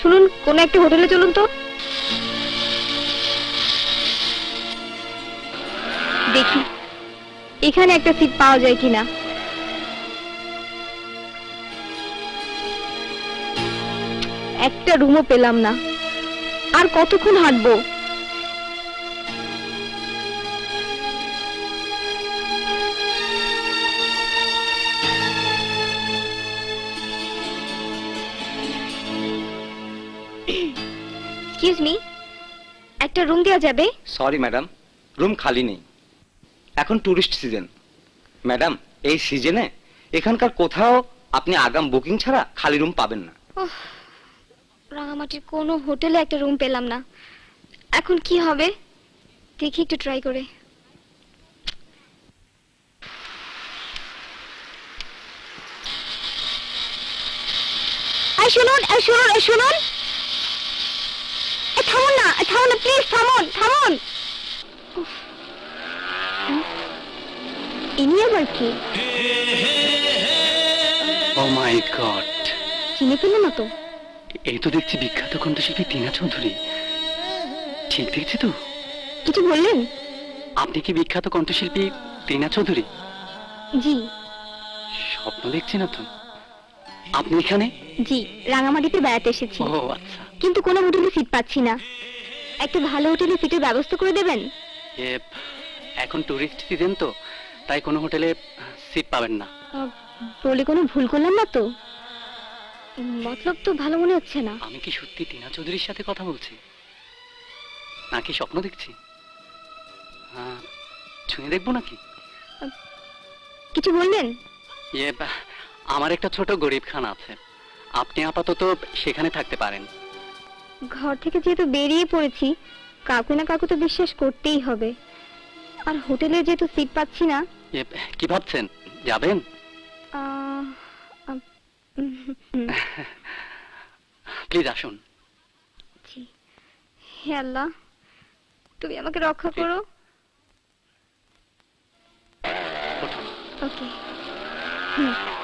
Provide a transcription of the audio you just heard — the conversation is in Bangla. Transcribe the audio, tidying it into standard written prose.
শুনুন, কোন একটা হোটেলে চলুন তো। দেখি এখানে একটা সিট পাওয়া যায় কিনা। একটা রুমও পেলাম না। আর কতক্ষণ হাঁটবো? এক্সকিউজ মি, একটা রুম দেওয়া যাবে? সরি ম্যাডাম, রুম খালি নেই। এখন টুরিস্ট সিজন ম্যাডাম। এই সিজনে এখানকার কোথাও আপনি আগাম বুকিং ছাড়া খালি রুম পাবেন না। রাঙামাটির কোনো হোটেলে একটা রুম পেলাম না। এখন কি হবে? দেখি একটু ট্রাই করে। শুনুন শুনুন শুনুন, থামুন না, থামুন না প্লিজ, থামুন থামুন। ইনি আবার কি? ও মাই গড, চিনে ফেললেন না তো? এই তো দেখছি বিখ্যাত কণ্ঠশিল্পী টিনা চৌধুরী। ঠিক দেখছি তো? কিছু বললেন? আপনি কি বিখ্যাত কণ্ঠশিল্পী টিনা চৌধুরী? জি। স্বপ্ন দেখছি না তো? আপনি এখানে? জি, রাঙামাটিতে বেড়াতে এসেছি। ও আচ্ছা। কিন্তু কোনো হোটেলে সিট পাচ্ছি না। একটা ভালো হোটেলে সিটের ব্যবস্থা করে দেবেন? এখন টুরিস্ট সিজন তো, তাই কোনো হোটেলে সিট পাবেন না। বলে কোনো ভুল করলাম না তো? মতলব তো ভালো মনে হচ্ছে না। আমি কি সত্যি টিনা চৌধুরীর সাথে কথা বলছি, নাকি স্বপ্ন দেখছি? ছুঁয়ে দেখবো নাকি? কিছু বললেন? আমার একটা ছোট গরিবখানা আছে, আপনি আপাতত সেখানে থাকতে পারেন। ঘর থেকে যেহেতু বেরিয়ে পড়েছি, কাউকে না কাউকে তো বিশ্বাস করতেই হবে। আর হোটেলে যেহেতু সিট পাচ্ছি না। কি ভাবছেন, যাবেন? প্লিজ আসুন। হে আল্লাহ, তুমি আমাকে রক্ষা করো। ওকে।